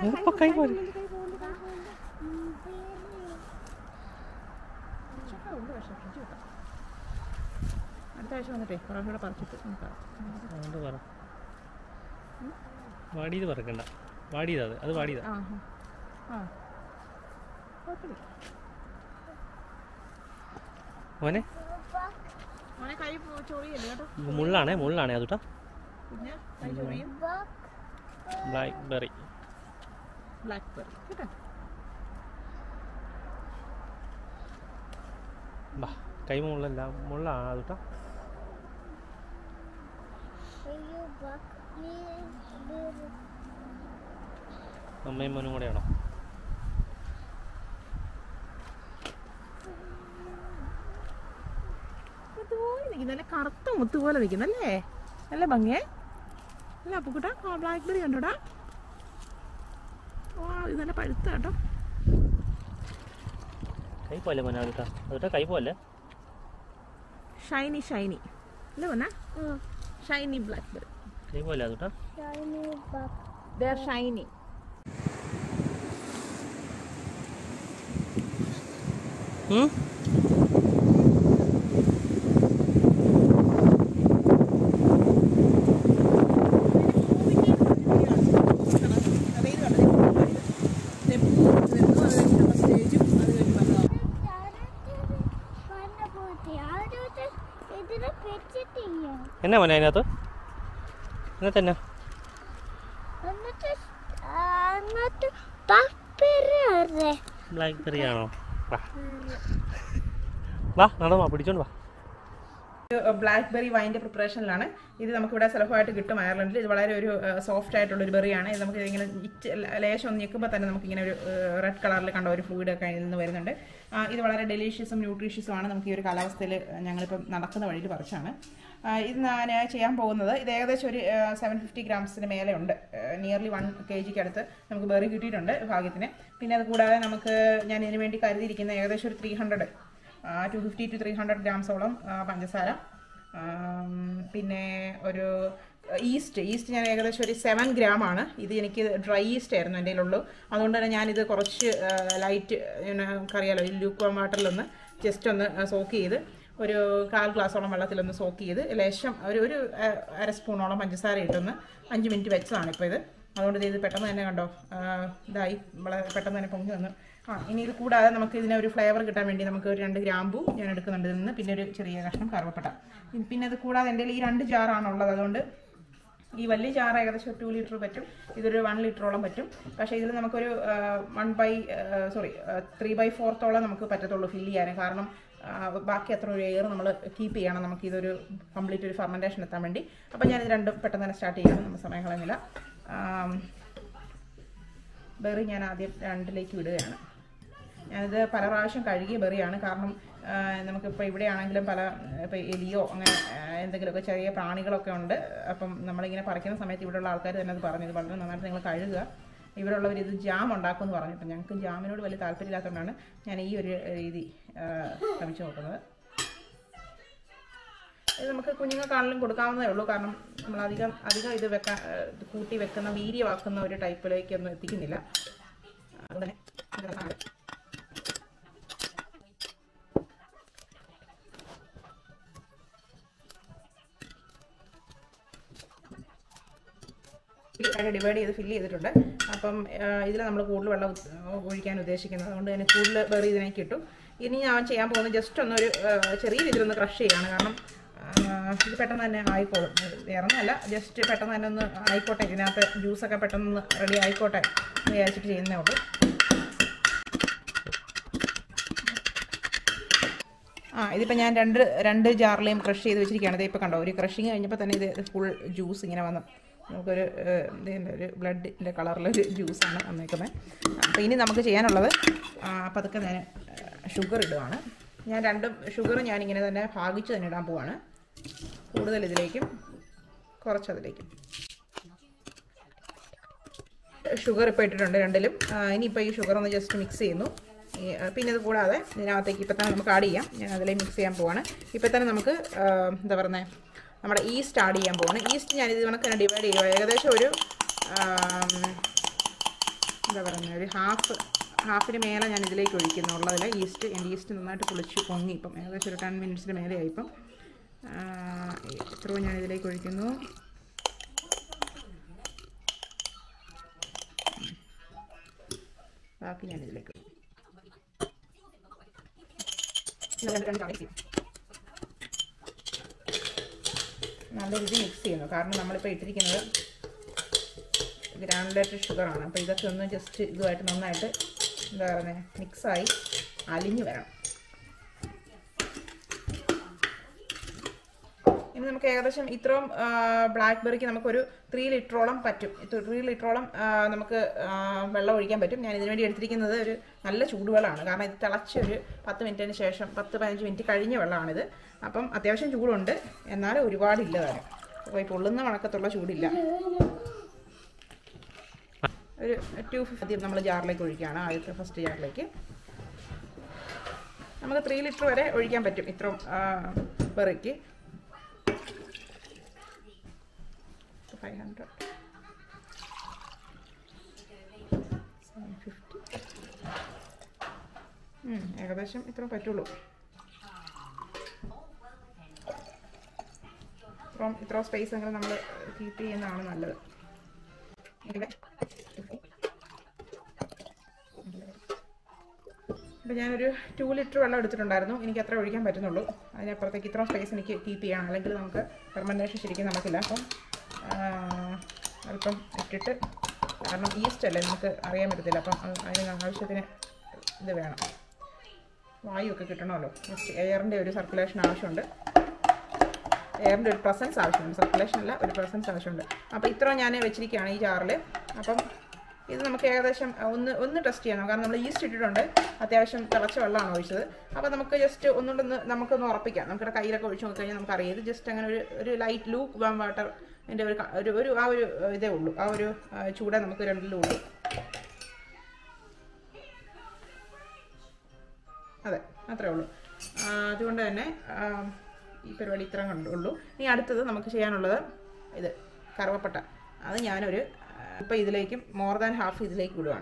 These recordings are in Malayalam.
കൈ പോലെ അടുത്ത ആഴ്ച വന്നിട്ടേ കുറച്ചുകൂടെ പറിച്ചിട്ട് അതുകൊണ്ട് പറ വാടിയത് പറക്കണ്ട വാടിയതാ അത് വാടിയതാ മോനെ മുള്ളാണേ അതുട്ടാ ബ്ലാക്ക്ബെറി കൈ മുള്ളാണ് അതുട്ടാ അമ്മയും മോനും കൂടെയാണോ നല്ല കറുത്ത മുത്ത് പോലെ നിൽക്കുന്നല്ലേ നല്ല ഭംഗിയേ അല്ല അപ്പൂട്ടാ ബ്ലാക്ക്ബെറി കണ്ടോടാ ഇത് നല്ല പഴുത്ത കേട്ടോ കൈ പോലെ മോനെ അതുട്ടാ കൈ പോലെ ഷൈനി അല്ലേ മോനെ ഷൈനി ബ്ലാക്ക്ബെറി കൈ പോലെ അതുട്ടാ they are shiny എന്നാ മോനെ അതിനകത്ത് ഇന്നത്തെ എന്നാ ബ്ലാക്ക്ബെറി ആണോ വാ നടന്നോ പിടിച്ചോണ്ട് വാ ബ്ലാക്ക്ബെറി വൈൻ്റെ പ്രിപ്പറേഷനിലാണ് ഇത് നമുക്കിവിടെ സുലഭമായിട്ട് കിട്ടും അയർലൻഡിൽ ഇത് വളരെ ഒരു സോഫ്റ്റ് ആയിട്ടുള്ളൊരു ബെറിയാണ് ഇത് നമുക്ക് ഇങ്ങനെ ലേശം ഒന്ന് ഞെക്കുമ്പോൾ തന്നെ നമുക്കിങ്ങനെ ഒരു റെഡ് കളറിൽ കണ്ട ഒരു ഫ്ലൂയിഡ് ഒക്കെ ഇതിൽ നിന്ന് വരുന്നുണ്ട് ഇത് വളരെ ഡെലീഷ്യസും ന്യൂട്രീഷ്യസുമാണ് നമുക്ക് ഈ ഒരു കാലാവസ്ഥയിൽ ഞങ്ങളിപ്പം നടക്കുന്ന വഴിയിൽ പറിച്ചാണ് ഇത് ഞാൻ ചെയ്യാൻ പോകുന്നത് ഇത് ഏകദേശം ഒരു 750 ഗ്രാംസിന് മേലെ ഉണ്ട് നിയർലി 1 kg അടുത്ത് നമുക്ക് ബെറി കിട്ടിയിട്ടുണ്ട് ഭാഗ്യത്തിന് പിന്നെ അത് കൂടാതെ നമുക്ക് ഞാൻ ഇതിന് വേണ്ടി കരുതിയിരിക്കുന്ന ഏകദേശം ഒരു 250 to 300 ഗ്രാംസോളം പഞ്ചസാര പിന്നെ ഒരു ഈസ്റ്റ് ഞാൻ ഏകദേശം ഒരു 7 gram ആണ് ഇത് എനിക്ക് ഡ്രൈ ഈസ്റ്റ് ആയിരുന്നു എൻ്റെ കയ്യിലുള്ളൂ അതുകൊണ്ട് തന്നെ ഞാനിത് കുറച്ച് ലൈറ്റ് നമുക്കറിയാലോ ഈ ലൂക്ക് വാട്ടറിലൊന്ന് ജസ്റ്റ് ഒന്ന് സോക്ക് ചെയ്ത് ഒരു 1/4 ഗ്ലാസോളം വെള്ളത്തിലൊന്ന് സോക്ക് ചെയ്ത് ലേശം ഒരു അര സ്പൂണോളം പഞ്ചസാര ഇട്ടൊന്ന് 5 മിനിറ്റ് വെച്ചതാണ് ഇപ്പോൾ ഇത് അതുകൊണ്ട് ഇത് പെട്ടെന്ന് തന്നെ കണ്ടോ ഇതായി വളരെ പെട്ടെന്ന് തന്നെ പൊങ്ങി വന്നു ഇനി ഇത് കൂടാതെ നമുക്ക് ഇതിനെ ഒരു ഫ്ലേവർ കിട്ടാൻ വേണ്ടി നമുക്ക് ഒരു 2 ഗ്രാമ്പൂ ഞാൻ എടുക്കുന്നുണ്ട് ഇതിൽ നിന്ന് പിന്നെ ഒരു ചെറിയ കഷ്ണം കറുവപ്പട്ട പിന്നെ അത് കൂടാതെ എൻ്റെ ഈ 2 ജാറാണുള്ളത് അതുകൊണ്ട് ഈ വലിയ ജാർ ഏകദേശം 2 ലിറ്റർ പറ്റും ഇതൊരു 1 ലിറ്ററോളം പറ്റും പക്ഷേ ഇതിൽ നമുക്കൊരു 3/4 നമുക്ക് പറ്റത്തുള്ളൂ ഫില്ല് ചെയ്യാൻ കാരണം ബാക്കി അത്ര ഒരു എയർ നമ്മൾ കീപ്പ് ചെയ്യണം നമുക്കിതൊരു കംപ്ലീറ്റ് ഒരു ഫെർമെൻറ്റേഷൻ എത്താൻ വേണ്ടി അപ്പോൾ ഞാനിത് രണ്ടും പെട്ടെന്ന് തന്നെ സ്റ്റാർട്ട് ചെയ്യണം നമ്മൾ സമയം കളയുന്നില്ല ബെറി ഞാൻ ആദ്യം 2ലേക്ക് വിടുകയാണ് ഞാനിത് പല പ്രാവശ്യം കഴുകിയ ബെറിയാണ് കാരണം നമുക്കിപ്പോൾ ഇവിടെയാണെങ്കിലും പല ഇപ്പോൾ എലിയോ അങ്ങനെ എന്തെങ്കിലുമൊക്കെ ചെറിയ പ്രാണികളൊക്കെ ഉണ്ട് അപ്പം നമ്മളിങ്ങനെ പറിക്കുന്ന സമയത്ത് ഇവിടെയുള്ള ആൾക്കാർ തന്നെ അത് പറഞ്ഞു ഇത് വളരെ നന്നായിട്ട് നിങ്ങൾ കഴുകുക ഇവിടെയുള്ളവർ ഇത് ജാം ഉണ്ടാക്കുമെന്ന് പറഞ്ഞു അപ്പം ഞങ്ങൾക്ക് ജാമിനോട് വലിയ താല്പര്യമില്ലാത്തതുകൊണ്ടാണ് ഞാൻ ഈ ഒരു രീതി ശ്രമിച്ചു നോക്കുന്നത് ഇത് നമുക്ക് കുഞ്ഞുങ്ങൾക്കാണെങ്കിലും കൊടുക്കാവുന്നതേ ഉള്ളൂ കാരണം നമ്മൾ അധികം ഇത് കൂട്ടി വെക്കുന്ന വീര്യമാക്കുന്ന ഒരു ടൈപ്പിലേക്കൊന്നും എത്തിക്കുന്നില്ല അതുതന്നെ ഡിവൈഡ് ചെയ്ത് ഫില്ല് ചെയ്തിട്ടുണ്ട് അപ്പം ഇതിൽ നമ്മൾ കൂടുതൽ വെള്ളം ഒഴിക്കാൻ ഉദ്ദേശിക്കുന്നത് അതുകൊണ്ട് തന്നെ കൂടുതൽ ബെറി ഇതിനേക്ക് ഇട്ടു ഇനി ഞാൻ ചെയ്യാൻ പോകുന്നത് ജസ്റ്റ് ഒന്നൊരു ചെറിയ രീതിയിലൊന്ന് ക്രഷ് ചെയ്യാണ് കാരണം ഇത് പെട്ടെന്ന് തന്നെ ആയിക്കോളും വേറൊന്നുമല്ല ജസ്റ്റ് പെട്ടെന്ന് തന്നെ ഒന്ന് ആയിക്കോട്ടെ ഇതിനകത്ത് ജ്യൂസൊക്കെ പെട്ടെന്ന് റെഡി ആയിക്കോട്ടെ എന്ന് വിചാരിച്ചിട്ട് ചെയ്യുന്നേ ഉള്ളൂ ഇതിപ്പോൾ ഞാൻ രണ്ട് ജാറിലെയും ക്രഷ് ചെയ്ത് വെച്ചിരിക്കുകയാണ് ഇതിപ്പോൾ കണ്ടോ ഒരു ക്രഷിങ് കഴിഞ്ഞപ്പോൾ തന്നെ ഇത് ഫുൾ ജ്യൂസ് ഇങ്ങനെ വന്നു നമുക്കൊരു ഇതിൻ്റെ ഒരു ബ്ലഡിൻ്റെ കളറിലൊരു ജ്യൂസാണ് വന്നേക്കുന്നത് അപ്പോൾ ഇനി നമുക്ക് ചെയ്യാനുള്ളത് പതുക്കെ ഞാൻ ഷുഗർ ഇടുകയാണ് ഞാൻ ഷുഗർ ഞാനിങ്ങനെ തന്നെ ഭാഗിച്ച് തന്നെ ഇടാൻ പോവാണ് കൂടുതൽ ഇതിലേക്കും കുറച്ചതിലേക്കും ഷുഗർ ഇപ്പോൾ ഇട്ടിട്ടുണ്ട് രണ്ടിലും ഇനിയിപ്പോൾ ഈ ഷുഗർ ഒന്ന് ജസ്റ്റ് മിക്സ് ചെയ്യുന്നു പിന്നെ ഇത് കൂടാതെ ഇതിനകത്തേക്ക് ഇപ്പം തന്നെ നമുക്ക് ആഡ് ചെയ്യാം ഞാൻ അതിലേക്ക് മിക്സ് ചെയ്യാൻ പോവാണ് ഇപ്പം തന്നെ നമുക്ക് എന്താ പറയുന്നത് നമ്മുടെ ഈസ്റ്റ് ആഡ് ചെയ്യാൻ പോവാണ് ഈസ്റ്റ് ഞാനിത് കണക്ക് തന്നെ ഡിവൈഡ് ചെയ്യുക ഏകദേശം ഒരു എന്താ പറയുന്നത്, ഒരു ഹാഫിന് മേലെ ഞാൻ ഇതിലേക്ക് ഒഴിക്കുന്നുള്ളതിൽ ഈസ്റ്റ്. എൻ്റെ ഈസ്റ്റ് നന്നായിട്ട് പൊളിച്ച് പൊങ്ങി ഇപ്പം ഏകദേശം ഒരു 10 മിനിറ്റ്സിന് മേലെയായി. ഇപ്പം ഇത്രയും ഞാൻ ഇതിലേക്ക് ഒഴിക്കുന്നു. ബാക്കി ഞാൻ ഇതിലേക്ക് നല്ല രീതിയിൽ മിക്സ് ചെയ്യുന്നു. കാരണം നമ്മളിപ്പോൾ ഇട്ടിരിക്കുന്നത് ഗ്രാനുലേറ്റഡ് ഷുഗറാണ്. അപ്പോൾ ഇതൊക്കെ ഒന്ന് ജസ്റ്റ് ഇതുമായിട്ട് നന്നായിട്ട് എന്താ പറയുന്നത് മിക്സായി അലിഞ്ഞ് വരണം. ഇനി നമുക്ക് ഏകദേശം ഇത്രയും ബ്ലാക്ക്ബെറിക്ക് നമുക്കൊരു 3 ലിറ്ററോളം പറ്റും. 3 ലിറ്ററോളം നമുക്ക് വെള്ളം ഒഴിക്കാൻ പറ്റും. ഞാൻ ഇതിനു വേണ്ടി എടുത്തിരിക്കുന്നത് ഒരു നല്ല ചൂടുവെള്ളമാണ്. കാരണം ഇത് തിളച്ച് ഒരു 10 മിനിറ്റിന് ശേഷം 10-15 മിനിറ്റ് കഴിഞ്ഞ വെള്ളമാണിത്. അപ്പം അത്യാവശ്യം ചൂടുണ്ട്, എന്നാലും ഒരുപാടില്ല താനും. അപ്പോൾ ഈ പൊള്ളുന്ന മണക്കത്തുള്ള ചൂടില്ല. ഒരു 250 നമ്മൾ ജാറിലേക്ക് ഒഴിക്കുകയാണ്. ആദ്യത്തെ ഫസ്റ്റ് ജാറിലേക്ക് നമുക്ക് 3 ലിറ്റർ വരെ ഒഴിക്കാൻ പറ്റും ഇത്രയും ബെറിക്ക്. 500 750 ഏകദേശം ഇത്ര പറ്റുള്ളൂ. ഇത്ര സ്പേസ് എങ്ങനെ നമ്മൾ കീപ്പ് ചെയ്യുന്നതാണ് നല്ലത്. അപ്പോൾ ഞാനൊരു 2 ലിറ്റർ വെള്ളം എടുത്തിട്ടുണ്ടായിരുന്നു. എനിക്ക് അത്ര ഒഴിക്കാൻ പറ്റുന്നുള്ളൂ. അതിനപ്പുറത്തേക്ക് ഇത്ര സ്പേസ് എനിക്ക് കീപ്പ് ചെയ്യണം, അല്ലെങ്കിൽ നമുക്ക് ഫെർമെൻറ്റേഷൻ ശരിക്കും നടക്കില്ല. അപ്പം അല്പം ഇട്ടിട്ട്, കാരണം ഈസ്റ്റ് അല്ലേ നമുക്ക് അറിയാൻ പറ്റത്തില്ല. അപ്പം അതിന് ആവശ്യത്തിന് ഇത് വേണം, വായുവൊക്കെ കിട്ടണമല്ലോ. എയറിൻ്റെ ഒരു സർക്കുലേഷൻ ആവശ്യമുണ്ട്, എയറിൻ്റെ ഒരു പ്രസൻസ് ആവശ്യമുണ്ട്. സർക്കുലേഷൻ അല്ല, ഒരു പ്രസൻസ് ആവശ്യമുണ്ട്. അപ്പോൾ ഇത്ര ഞാൻ വെച്ചിരിക്കുകയാണ് ഈ ജാറിൽ. അപ്പം ഇത് നമുക്ക് ഏകദേശം ഒന്ന് ടെസ്റ്റ് ചെയ്യണം. കാരണം നമ്മൾ ഈസ്റ്റ് ഇട്ടിട്ടുണ്ട്, അത്യാവശ്യം തിളച്ച വെള്ളമാണ് ഒഴിച്ചത്. അപ്പോൾ നമുക്ക് ജസ്റ്റ് നമുക്കൊന്ന് ഉറപ്പിക്കാം. നമ്മുടെ കയ്യിലൊക്കെ ഒഴിച്ച് നോക്കിക്കഴിഞ്ഞാൽ നമുക്കറിയാം. ഇത് ജസ്റ്റ് അങ്ങനെ ഒരു ലൈറ്റ് ലൂക്ക് വാം വാട്ടർ എൻ്റെ ഒരു ആ ഒരു ഇതേ ഉള്ളൂ, ആ ഒരു ചൂടേ നമുക്ക് രണ്ടിലും ഉള്ളൂ. അതെ, അത്രേ ഉള്ളൂ. അതുകൊണ്ട് തന്നെ ഈ പരിപാടി ഇത്ര കണ്ടുള്ളൂ. ഇനി അടുത്തത് നമുക്ക് ചെയ്യാനുള്ളത് ഇത് കറുവപ്പട്ട. അത് ഞാനൊരു ഇപ്പോൾ ഇതിലേക്കും മോർ ദാൻ ഹാഫ് ഇതിലേക്ക് വിടുവാണ്.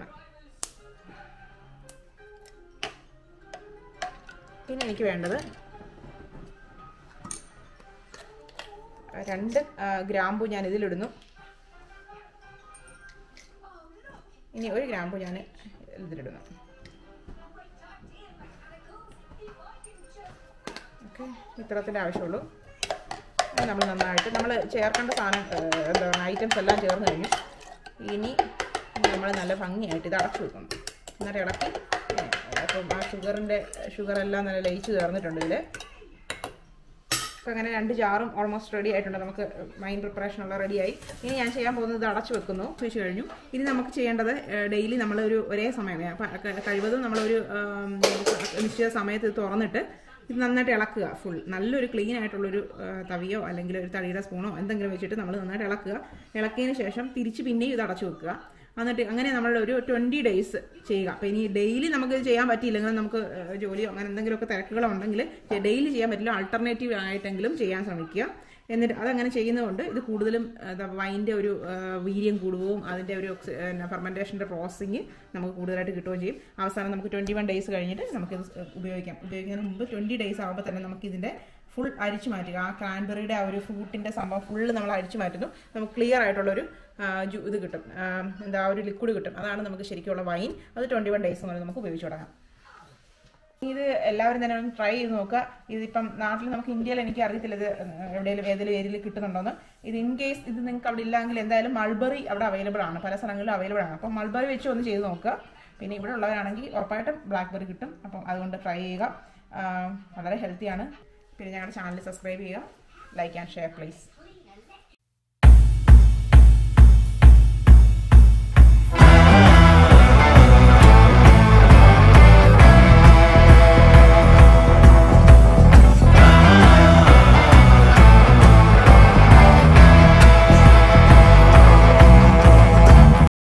പിന്നെ എനിക്ക് വേണ്ടത് 2 ഗ്രാമ്പു ഞാൻ ഇതിലിടുന്നു. ഇനി 1 ഗ്രാമ്പു ഞാൻ ഇതിലിടുന്നു. ഓക്കെ, ഇത്രത്തിൻ്റെ ആവശ്യമുള്ളൂ. നമ്മൾ നന്നായിട്ട് നമ്മൾ ചേർക്കേണ്ട എന്താണ് ഐറ്റംസ് എല്ലാം ചേർന്ന് കഴിഞ്ഞു. ഇനി നമ്മൾ നല്ല ഭംഗിയായിട്ട് ഇത് അടച്ചു വെക്കണം. എന്നിട്ട് ഇളക്കി, അപ്പം ആ ഷുഗറെല്ലാം നല്ല ലയിച്ച് ചേർന്നിട്ടുണ്ട് ഇതിൽ. അപ്പോൾ അങ്ങനെ 2 ജാറും ഓൾമോസ്റ്റ് റെഡി ആയിട്ടുണ്ട്. നമുക്ക് വൈൻ പ്രിപ്പറേഷനുള്ള റെഡിയായി. ഇനി ഞാൻ ചെയ്യാൻ പോകുന്നത് ഇത് അടച്ചു വെക്കുന്നു, വെച്ച് കഴിഞ്ഞു. ഇനി നമുക്ക് ചെയ്യേണ്ടത് ഡെയിലി നമ്മളൊരു ഒരേ സമയം കഴിവതും നമ്മളൊരു നിശ്ചിത സമയത്ത് ഇത് തുറന്നിട്ട് ഇത് നന്നായിട്ട് ഇളക്കുക. നല്ലൊരു ക്ലീൻ ആയിട്ടുള്ളൊരു തവിയോ അല്ലെങ്കിൽ ഒരു തടിയുടെ സ്പൂണോ എന്തെങ്കിലും വെച്ചിട്ട് നമ്മൾ നന്നായിട്ട് ഇളക്കുക. ഇളക്കിയതിന് ശേഷം തിരിച്ച് പിന്നെയും ഇത് അടച്ചു വെക്കുക. എന്നിട്ട് അങ്ങനെ നമ്മളുടെ ഒരു 20 ഡേയ്സ് ചെയ്യുക. അപ്പോൾ ഇനി ഡെയിലി നമുക്ക് ചെയ്യാൻ പറ്റിയില്ലെങ്കിൽ നമുക്ക് ജോലിയോ അങ്ങനെ എന്തെങ്കിലുമൊക്കെ തിരക്കുകളോ ഉണ്ടെങ്കിൽ ഡെയിലി ചെയ്യാൻ പറ്റില്ല, ആൾട്ടർനേറ്റീവ് ആയിട്ടെങ്കിലും ചെയ്യാൻ ശ്രമിക്കുക. എന്നിട്ട് അതങ്ങനെ ചെയ്യുന്നതുകൊണ്ട് ഇത് കൂടുതലും വൈൻ്റെ ഒരു വീര്യം കൂടുകയും അതിൻ്റെ ഒരു ഫെർമെൻറ്റേഷൻ്റെ പ്രോസസ്സിങ് നമുക്ക് കൂടുതലായിട്ട് കിട്ടുകയും ചെയ്യും. അവസാനം നമുക്ക് 21 ഡേയ്സ് കഴിഞ്ഞിട്ട് നമുക്കിത് ഉപയോഗിക്കുന്നതിന് മുമ്പ് 20 ഡേയ്സ് ആകുമ്പോൾ തന്നെ നമുക്കിതിൻ്റെ ഫുൾ അരിച്ചു മാറ്റുക. ആ ക്രാൻബെറിയുടെ ആ ഒരു ഫ്രൂട്ടിൻ്റെ സംഭവം ഫുള്ള് നമ്മൾ അരിച്ചു മാറ്റുന്നു. നമുക്ക് ക്ലിയർ ആയിട്ടുള്ളൊരു ഇത് കിട്ടും, ഒരു ലിക്വിഡ് കിട്ടും. അതാണ് നമുക്ക് ശരിക്കുള്ള വൈൻ. അത് 21 ഡേയ്സ് കൊണ്ട് നമുക്ക് ഉപയോഗിച്ച് തുടങ്ങാം. ഇത് എല്ലാവരും തന്നെ ഒന്ന് ട്രൈ ചെയ്ത് നോക്കുക. ഇതിപ്പം നാട്ടിൽ നമുക്ക് ഇന്ത്യയിൽ എനിക്ക് അറിയത്തില്ല ഇത് ഏതെങ്കിലും ഏരിയയിൽ കിട്ടുന്നുണ്ടോന്ന്. ഇത് ഇൻ കേസ് ഇത് നിങ്ങൾക്ക് അവിടെ ഇല്ലെങ്കിൽ എന്തായാലും മൾബറി അവിടെ അവൈലബിൾ ആണ്, പല സ്ഥലങ്ങളിലും അവൈലബിൾ ആണ്. അപ്പം മൾബറി വെച്ച് ഒന്ന് ചെയ്ത് നോക്കുക. പിന്നെ ഇവിടെ ഉള്ളവരാണെങ്കിൽ ഉറപ്പായിട്ടും ബ്ലാക്ക്ബെറി കിട്ടും. അപ്പം അതുകൊണ്ട് ട്രൈ ചെയ്യുക. വളരെ ഹെൽത്തിയാണ്. പിന്നെ ഞങ്ങളുടെ ചാനൽ സബ്സ്ക്രൈബ് ചെയ്യുക, ലൈക്ക് ആൻഡ് ഷെയർ പ്ലീസ്.